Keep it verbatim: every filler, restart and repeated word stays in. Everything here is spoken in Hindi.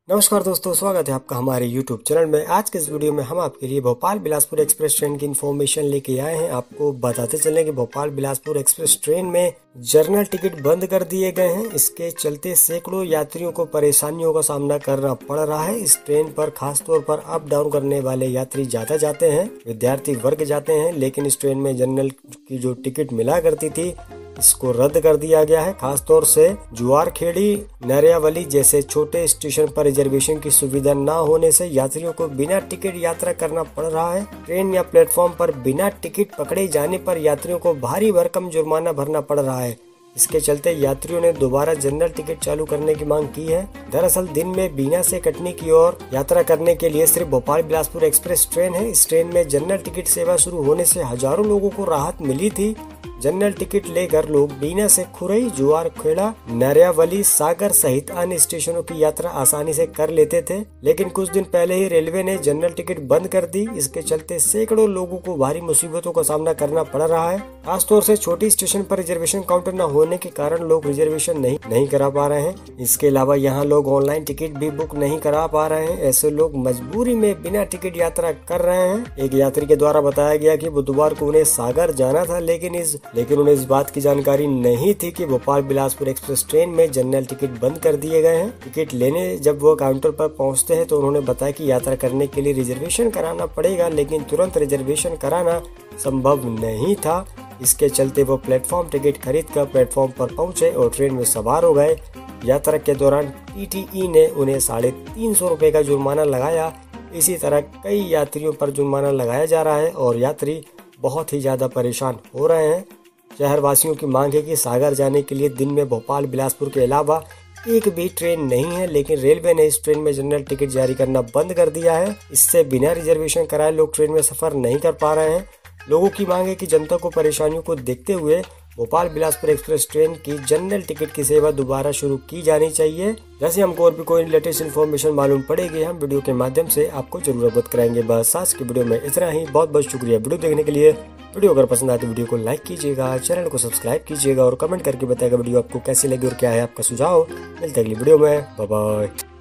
नमस्कार दोस्तों, स्वागत है आपका हमारे यूट्यूब चैनल में। आज के इस वीडियो में हम आपके लिए भोपाल बिलासपुर एक्सप्रेस ट्रेन की इन्फॉर्मेशन लेके आए हैं। आपको बताते चलें कि भोपाल बिलासपुर एक्सप्रेस ट्रेन में जर्नल टिकट बंद कर दिए गए हैं। इसके चलते सैकड़ों यात्रियों को परेशानियों का सामना करना पड़ रहा है। इस ट्रेन पर खासतौर पर अप डाउन करने वाले यात्री ज्यादा जाते हैं, विद्यार्थी वर्ग जाते हैं, लेकिन इस ट्रेन में जनरल की जो टिकट मिला करती थी इसको रद्द कर दिया गया है। खासतौर से जुआरखेड़ी, नरियावली जैसे छोटे स्टेशन पर रिजर्वेशन की सुविधा न होने से यात्रियों को बिना टिकट यात्रा करना पड़ रहा है। ट्रेन या प्लेटफॉर्म पर बिना टिकट पकड़े जाने पर यात्रियों को भारी भरकम जुर्माना भरना पड़ रहा है। इसके चलते यात्रियों ने दोबारा जनरल टिकट चालू करने की मांग की है। दरअसल दिन में बीना से कटनी की ओर यात्रा करने के लिए सिर्फ भोपाल बिलासपुर एक्सप्रेस ट्रेन है। इस ट्रेन में जनरल टिकट सेवा शुरू होने से हजारों लोगों को राहत मिली थी। जनरल टिकट लेकर लोग बीना से खुरई, जुआरखेड़ा, नरियावली, सागर सहित अन्य स्टेशनों की यात्रा आसानी से कर लेते थे, लेकिन कुछ दिन पहले ही रेलवे ने जनरल टिकट बंद कर दी। इसके चलते सैकड़ों लोगों को भारी मुसीबतों का सामना करना पड़ रहा है। खासतौर से छोटी स्टेशन पर रिजर्वेशन काउंटर न होने के कारण लोग रिजर्वेशन नहीं नहीं करा पा रहे हैं। इसके अलावा यहाँ लोग ऑनलाइन टिकट भी बुक नहीं करा पा रहे हैं। ऐसे लोग मजबूरी में बिना टिकट यात्रा कर रहे हैं। एक यात्री के द्वारा बताया गया कि बुधवार को उन्हें सागर जाना था, लेकिन इस लेकिन उन्हें इस बात की जानकारी नहीं थी कि भोपाल बिलासपुर एक्सप्रेस ट्रेन में जनरल टिकट बंद कर दिए गए हैं। टिकट लेने जब वो काउंटर पर पहुंचते हैं तो उन्होंने बताया कि यात्रा करने के लिए रिजर्वेशन कराना पड़ेगा, लेकिन तुरंत रिजर्वेशन कराना संभव नहीं था। इसके चलते वो प्लेटफॉर्म टिकट खरीद कर प्लेटफॉर्म पर पहुंचे और ट्रेन में सवार हो गए। यात्रा के दौरान टीटीई ने उन्हें साढ़े तीन सौ रूपए का जुर्माना लगाया। इसी तरह कई यात्रियों पर जुर्माना लगाया जा रहा है और यात्री बहुत ही ज्यादा परेशान हो रहे हैं। शहर वासियों की मांग है कि सागर जाने के लिए दिन में भोपाल बिलासपुर के अलावा एक भी ट्रेन नहीं है, लेकिन रेलवे ने इस ट्रेन में जनरल टिकट जारी करना बंद कर दिया है। इससे बिना रिजर्वेशन कराए लोग ट्रेन में सफर नहीं कर पा रहे हैं। लोगों की मांग है कि जनता को परेशानियों को देखते हुए भोपाल बिलासपुर एक्सप्रेस ट्रेन की जनरल टिकट की सेवा दोबारा शुरू की जानी चाहिए। जैसे हमको और भी कोई लेटेस्ट इन्फॉर्मेशन मालूम पड़ेगी हम वीडियो के माध्यम से आपको जरूर अवगत कराएंगे। बस आज की वीडियो में इतना ही। बहुत बहुत शुक्रिया वीडियो देखने के लिए। वीडियो अगर पसंद आए तो वीडियो को लाइक कीजिएगा, चैनल को सब्सक्राइब कीजिएगा और कमेंट करके बताइएगा वीडियो आपको कैसी लगी और क्या है आपका सुझाव। मिलते हैं अगली वीडियो में। Bye bye.